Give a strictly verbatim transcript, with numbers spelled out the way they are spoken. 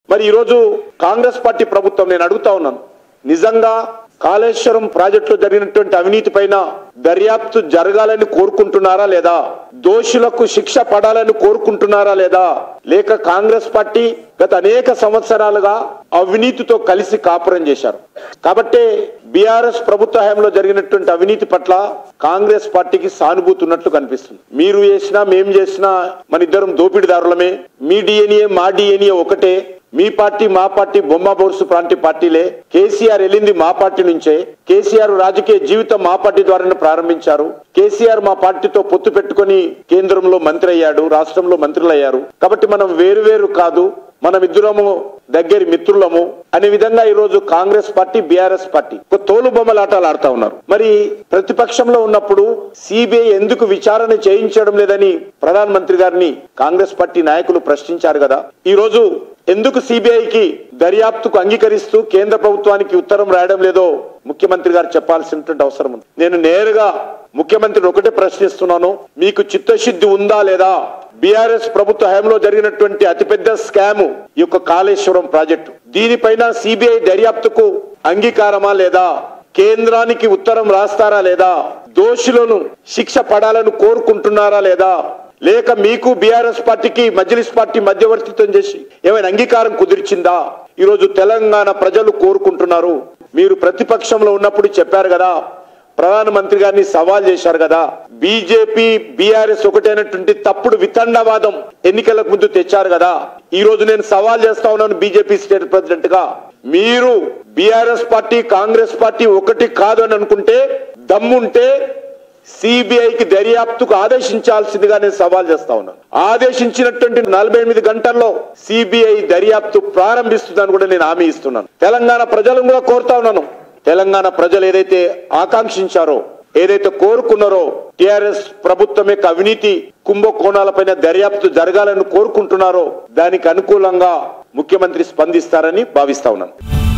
మరి ఈ రోజు కాంగ్రెస్ పార్టీ ప్రభుత్వం నేను అడుగుతా ఉన్నాను, నిజంగా కాళేశ్వరం ప్రాజెక్టులో జరిగినటువంటి అవినీతి పైన దర్యాప్తు జరగాలని కోరుకుంటున్నారా లేదా? దోషులకు శిక్ష పడాలని కోరుకుంటున్నారా లేదా? లేక కాంగ్రెస్ పార్టీ గత అనేక సంవత్సరాలుగా అవినీతితో కలిసి కాపురం చేశారు కాబట్టి బీఆర్ఎస్ ప్రభుత్వ హయాంలో జరిగినటువంటి అవినీతి పట్ల కాంగ్రెస్ పార్టీకి సానుభూతి ఉన్నట్లు కనిపిస్తుంది. మీరు చేసినా మేం చేసినా మన ఇద్దరం దోపిడీదారులమే, మీ డిఎన్ఏ మా డిఎన్ఏ ఒకటే, మీ పార్టీ మా పార్టీ బొమ్మ బోర్సు ప్రాంతీయ పార్టీలే, కేసీఆర్ వెళ్ళింది మా పార్టీ నుంచే, కేసీఆర్ రాజకీయ జీవితం మా పార్టీ ద్వారానే ప్రారంభించారు, కేసీఆర్ మా పార్టీతో పొత్తు పెట్టుకుని కేంద్రంలో మంత్రి అయ్యాడు, రాష్ట్రంలో మంత్రులు అయ్యారు, కాబట్టి మనం వేరు వేరు కాదు, మనం ఇద్దరము దగ్గరి మిత్రులము అనే విధంగా ఈ రోజు కాంగ్రెస్ పార్టీ బీఆర్ఎస్ పార్టీ ఒక తోలు బొమ్మలాటలు ఆడుతా ఉన్నారు. మరి ప్రతిపక్షంలో ఉన్నప్పుడు సిబిఐ ఎందుకు విచారణ చేయించడం లేదని ప్రధానమంత్రి గారిని కాంగ్రెస్ పార్టీ నాయకులు ప్రశ్నించారు కదా. ఈ రోజు ఎందుకు సిబిఐకి దర్యాప్తుకు అంగీకరిస్తూ కేంద్ర ప్రభుత్వానికి ఉత్తరం రాయడం లేదో ముఖ్యమంత్రి గారు చెప్పాల్సినటువంటి అవసరం ఉంది. నేను నేరుగా ముఖ్యమంత్రిని ఒకటే ప్రశ్నిస్తున్నాను, మీకు చిత్తశుద్ధి ఉందా లేదా? బీఆర్ఎస్ ప్రభుత్వ హయాంలో జరిగినటువంటి అతిపెద్ద స్కామ్ ఈ యొక్క కాళేశ్వరం ప్రాజెక్టు, దీనిపైన సిబిఐ దర్యాప్తుకు అంగీకారమా లేదా? కేంద్రానికి ఉత్తరం రాస్తారా లేదా? దోషులను శిక్ష పడాలని కోరుకుంటున్నారా లేదా? లేక మీకు బీఆర్ఎస్ పార్టీకి మజ్లిస్ పార్టీ మధ్యవర్తిత్వం చేసి ఏమైనా అంగీకారం కుదిర్చిందా? ఈ రోజు తెలంగాణ ప్రజలు కోరుకుంటున్నారు. మీరు ప్రతిపక్షంలో ఉన్నప్పుడు చెప్పారు కదా, ప్రధానమంత్రి గారిని సవాల్ చేశారు కదా, బీజేపీ బీఆర్ఎస్ ఒకటైనటువంటి తప్పుడు వితండవాదం ఎన్నికలకు ముందు తెచ్చారు కదా. ఈ రోజు నేను సవాల్ చేస్తా ఉన్నాను బీజేపీ స్టేట్ ప్రెసిడెంట్ గా, మీరు బీఆర్ఎస్ పార్టీ కాంగ్రెస్ పార్టీ ఒకటి కాదు అని అనుకుంటే దమ్ముంటే సిబిఐకి దర్యాప్తుకు ఆదేశించాల్సిందిగా నేను సవాల్ చేస్తా ఉన్నాను. ఆదేశించినటువంటి నలభై ఎనిమిది గంటల్లో సిబిఐ దర్యాప్తు ప్రారంభిస్తుందని కూడా నేను హామీ ఇస్తున్నాను. తెలంగాణ ప్రజలను కూడా కోరుతా ఉన్నాను, తెలంగాణ ప్రజలు ఏదైతే ఆకాంక్షించారో, ఏదైతే కోరుకున్నారో, టిఆర్ఎస్ ప్రభుత్వం యొక్క అవినీతి కుంభకోణాలపైన దర్యాప్తు జరగాలని కోరుకుంటున్నారో దానికి అనుకూలంగా ముఖ్యమంత్రి స్పందిస్తారని భావిస్తా ఉన్నాను.